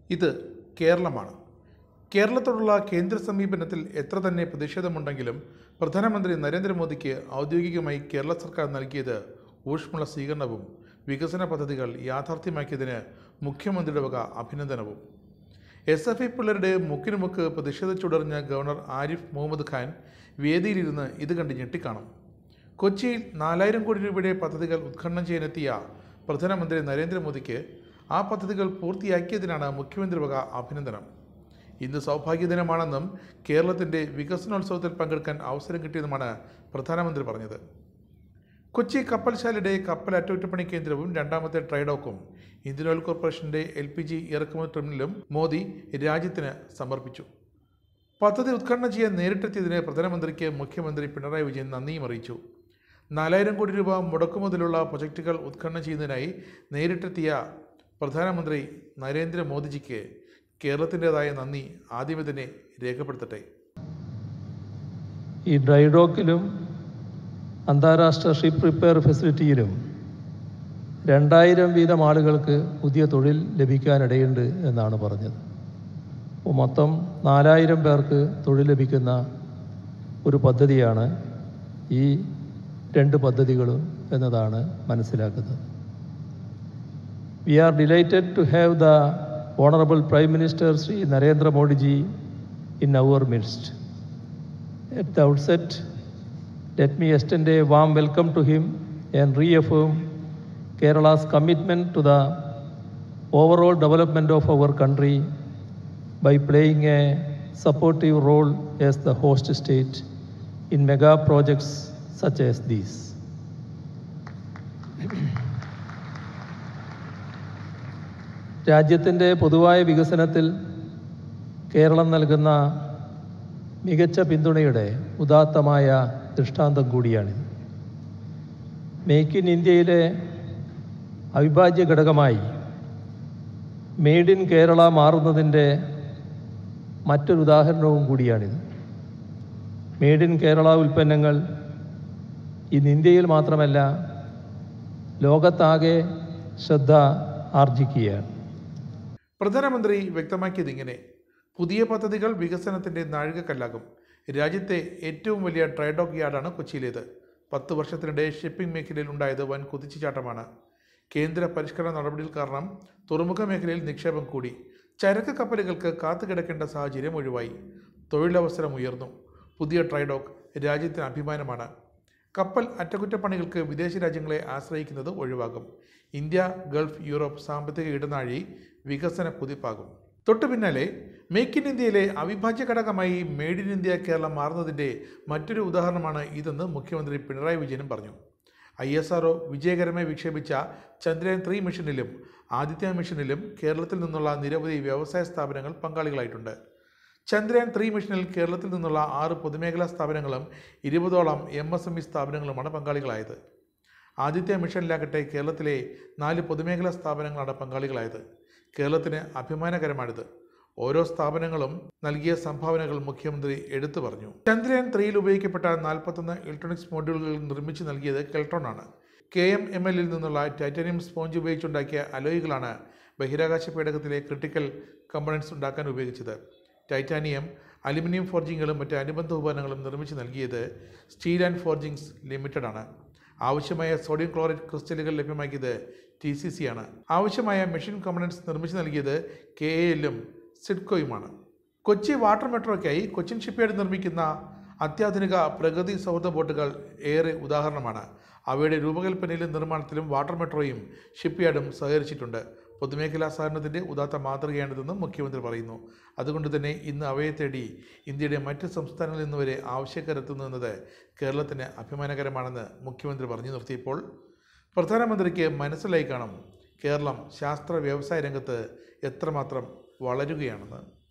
ഇത് കേരളമാണ്. കേരളത്തോടുള്ള കേന്ദ്ര സമീപനത്തിൽ എത്ര തന്നെ പ്രതിഷേധമുണ്ടെങ്കിലും പ്രധാനമന്ത്രി നരേന്ദ്രമോദിക്ക് ഔദ്യോഗികമായി കേരള സർക്കാർ നൽകിയത് ഊഷ്മള സ്വീകരണവും വികസന പദ്ധതികൾ യാഥാർത്ഥ്യമാക്കിയതിന് മുഖ്യമന്ത്രിയുടെ വക അഭിനന്ദനവും. SFI പിള്ളേരുടെ മുക്കിനുമുക്ക് പ്രതിഷേധിച്ചുടർന്ന ഗവർണർ ആരിഫ് മുഹമ്മദ് ഖാൻ വേദിയിലിരുന്ന് ഇത് കണ്ട് ഞെട്ടിക്കാണും. കൊച്ചിയിൽ 4000 കോടി രൂപയുടെ പദ്ധതികൾ ഉദ്ഘാടനം ചെയ്യാനെത്തിയ പ്രധാനമന്ത്രി നരേന്ദ്രമോദിക്ക് ആ പദ്ധതികൾ പൂർത്തിയാക്കിയതിനാണ് മുഖ്യമന്ത്രി വക അഭിനന്ദനം. ഇന്ന് സൗഭാഗ്യദിനമാണെന്നും കേരളത്തിൻ്റെ വികസനോത്സവത്തിൽ പങ്കെടുക്കാൻ അവസരം കിട്ടിയതുമാണ് പ്രധാനമന്ത്രി പറഞ്ഞത്. കൊച്ചി കപ്പൽശാലയുടെ കപ്പൽ അറ്റകുറ്റപ്പണി കേന്ദ്രവും രണ്ടാമത്തെ ട്രൈഡോക്കും ഇന്ത്യൻ ഓയിൽ കോർപ്പറേഷൻ്റെ LPG ഇറക്കുമതി ടെർമിനലും മോദി രാജ്യത്തിന് സമർപ്പിച്ചു. പദ്ധതി ഉദ്ഘാടനം ചെയ്യാൻ നേരിട്ടെത്തിയതിന് പ്രധാനമന്ത്രിക്ക് മുഖ്യമന്ത്രി പിണറായി വിജയൻ നന്ദിയും അറിയിച്ചു. 4000 കോടി രൂപ മുടക്കുമുതലുള്ള പ്രൊജക്റ്റുകൾ ഉദ്ഘാടനം ചെയ്യുന്നതിനായി നേരിട്ടെത്തിയ പ്രധാനമന്ത്രി നരേന്ദ്രമോദിജിക്ക് കേരളത്തിൻ്റെതായ നന്ദി ആദ്യമേ തന്നെ രേഖപ്പെടുത്തട്ടെ. ഈ ഡ്രൈഡോക്കിലും അന്താരാഷ്ട്ര ഷിപ്പ് റിപ്പയർ ഫെസിലിറ്റിയിലും 2000 വീതം ആളുകൾക്ക് പുതിയ തൊഴിൽ ലഭിക്കാനിടയുണ്ട് എന്നാണ് പറഞ്ഞത്. അപ്പോൾ മൊത്തം 4000 പേർക്ക് തൊഴിൽ ലഭിക്കുന്ന ഒരു പദ്ധതിയാണ് ഈ 2 പദ്ധതികളും എന്നതാണ് മനസ്സിലാക്കുന്നത്. We are delighted to have the Honorable Prime Minister Sri Narendra Modi ji in our midst. At the outset, let me extend a warm welcome to him and reaffirm Kerala's commitment to the overall development of our country by playing a supportive role as the host state in mega projects such as these. രാജ്യത്തിൻ്റെ പൊതുവായ വികസനത്തിൽ കേരളം നൽകുന്ന മികച്ച പിന്തുണയുടെ ഉദാത്തമായ ദൃഷ്ടാന്തം കൂടിയാണിത്. Make in ഇന്ത്യയിലെ അവിഭാജ്യ ഘടകമായി മെയ്ഡ് ഇൻ കേരള മാറുന്നതിൻ്റെ മറ്റൊരു ഉദാഹരണവും കൂടിയാണിത്. മെയ്ഡ് ഇൻ കേരള ഉൽപ്പന്നങ്ങൾ ഇന്ന് ഇന്ത്യയിൽ മാത്രമല്ല ലോകത്താകെ ശ്രദ്ധ ആർജിക്കുകയാണ്. പ്രധാനമന്ത്രി വ്യക്തമാക്കിയത് ഇങ്ങനെ: പുതിയ പദ്ധതികൾ വികസനത്തിൻ്റെ നാഴികക്കല്ലാകും. രാജ്യത്തെ ഏറ്റവും വലിയ ട്രൈഡോക്ക് യാർഡാണ് കൊച്ചിയിലേത്. 10 വർഷത്തിനിടെ ഷിപ്പിംഗ് മേഖലയിൽ ഉണ്ടായത് വൻ കുതിച്ചുചാട്ടമാണ്. കേന്ദ്ര പരിഷ്കരണ നടപടികൾ കാരണം തുറമുഖ മേഖലയിൽ നിക്ഷേപം കൂടി. ചരക്ക് കപ്പലുകൾക്ക് കാത്തുകിടക്കേണ്ട സാഹചര്യം ഒഴിവായി. തൊഴിലവസരം ഉയർന്നു. പുതിയ ട്രൈഡോക്ക് രാജ്യത്തിന് അഭിമാനമാണ്. കപ്പൽ അറ്റകുറ്റപ്പണികൾക്ക് വിദേശ രാജ്യങ്ങളെ ആശ്രയിക്കുന്നത് ഒഴിവാകും. ഇന്ത്യ, ഗൾഫ്, യൂറോപ്പ് സാമ്പത്തിക ഇടനാഴി വികസന കുതിപ്പാകും. തൊട്ടു പിന്നാലെ മേക്ക് ഇൻ ഇന്ത്യയിലെ അവിഭാജ്യ ഘടകമായി മെയ്ഡ് ഇൻ ഇന്ത്യ കേരളം മാറുന്നതിൻ്റെ മറ്റൊരു ഉദാഹരണമാണ് ഇതെന്ന് മുഖ്യമന്ത്രി പിണറായി വിജയനും പറഞ്ഞു. ISRO വിജയകരമായി വിക്ഷേപിച്ച ചന്ദ്രയാൻ 3 മിഷനിലും ആദിത്യ മിഷനിലും കേരളത്തിൽ നിന്നുള്ള നിരവധി വ്യവസായ സ്ഥാപനങ്ങൾ പങ്കാളികളായിട്ടുണ്ട്. ചന്ദ്രയാൻ 3 മിഷനിൽ കേരളത്തിൽ നിന്നുള്ള 6 പൊതുമേഖലാ സ്ഥാപനങ്ങളും 20ഓളം MSME സ്ഥാപനങ്ങളുമാണ് പങ്കാളികളായത്. ആദിത്യ മിഷനിലാകട്ടെ കേരളത്തിലെ 4 പൊതുമേഖലാ സ്ഥാപനങ്ങളാണ് പങ്കാളികളായത്. കേരളത്തിന് അഭിമാനകരമാണിത്. ഓരോ സ്ഥാപനങ്ങളും നൽകിയ സംഭാവനകൾ മുഖ്യമന്ത്രി എടുത്തു പറഞ്ഞു. ചന്ദ്രയാൻ 3ൽ ഉപയോഗിക്കപ്പെട്ട 41 ഇലക്ട്രോണിക്സ് മോഡ്യൂളുകൾ നിർമ്മിച്ചു നൽകിയത് കെൽട്രോൺ ആണ്. KMML-ൽ നിന്നുള്ള ടൈറ്റാനിയം സ്പോഞ്ച് ഉപയോഗിച്ചുണ്ടാക്കിയ അലോയികളാണ് ബഹിരാകാശ പേടകത്തിലെ ക്രിട്ടിക്കൽ കമ്പോണൻസ് ഉണ്ടാക്കാൻ ഉപയോഗിച്ചത്. ടൈറ്റാനിയം, അലുമിനിയം ഫോർജിങ്ങുകളും മറ്റ് അനുബന്ധ ഉപകരണങ്ങളും നിർമ്മിച്ചു നൽകിയത് സ്റ്റീൽ ആൻഡ് ഫോർജിങ്സ് ലിമിറ്റഡ് ആണ്. ആവശ്യമായ സോഡിയം ക്ലോറൈഡ് ക്രിസ്റ്റലുകൾ ലഭ്യമാക്കിയത് TCC ആണ്. ആവശ്യമായ മെഷീൻ കമ്പോണൻസ് നിർമ്മിച്ചു നൽകിയത് KAL-ഉം സിഡ്കോയുമാണ്. കൊച്ചി വാട്ടർ മെട്രോയ്ക്കായി കൊച്ചിൻ ഷിപ്പ്യാർഡ് നിർമ്മിക്കുന്ന അത്യാധുനിക പ്രകൃതി സൗഹൃദ ബോട്ടുകൾ ഏറെ ഉദാഹരണമാണ്. അവയുടെ രൂപകൽപ്പനയിലും നിർമ്മാണത്തിലും വാട്ടർ മെട്രോയും ഷിപ്പ്യാർഡും സഹകരിച്ചിട്ടുണ്ട്. പൊതുമേഖലാ സഹകരണത്തിൻ്റെ ഉദാത്ത മാതൃകയാണിതെന്നും മുഖ്യമന്ത്രി പറയുന്നു. അതുകൊണ്ട് തന്നെ ഇന്ന് അവയെ തേടി ഇന്ത്യയുടെ മറ്റ് സംസ്ഥാനങ്ങളിൽ നിന്ന് വരെ ആവശ്യക്കാരെത്തുന്നു എന്നത് കേരളത്തിന് അഭിമാനകരമാണെന്ന് മുഖ്യമന്ത്രി പറഞ്ഞു നിർത്തിയപ്പോൾ പ്രധാനമന്ത്രിക്ക് മനസ്സിലായി കാണും കേരളം ശാസ്ത്ര വ്യവസായ രംഗത്ത് എത്രമാത്രം വളരുകയാണെന്ന്.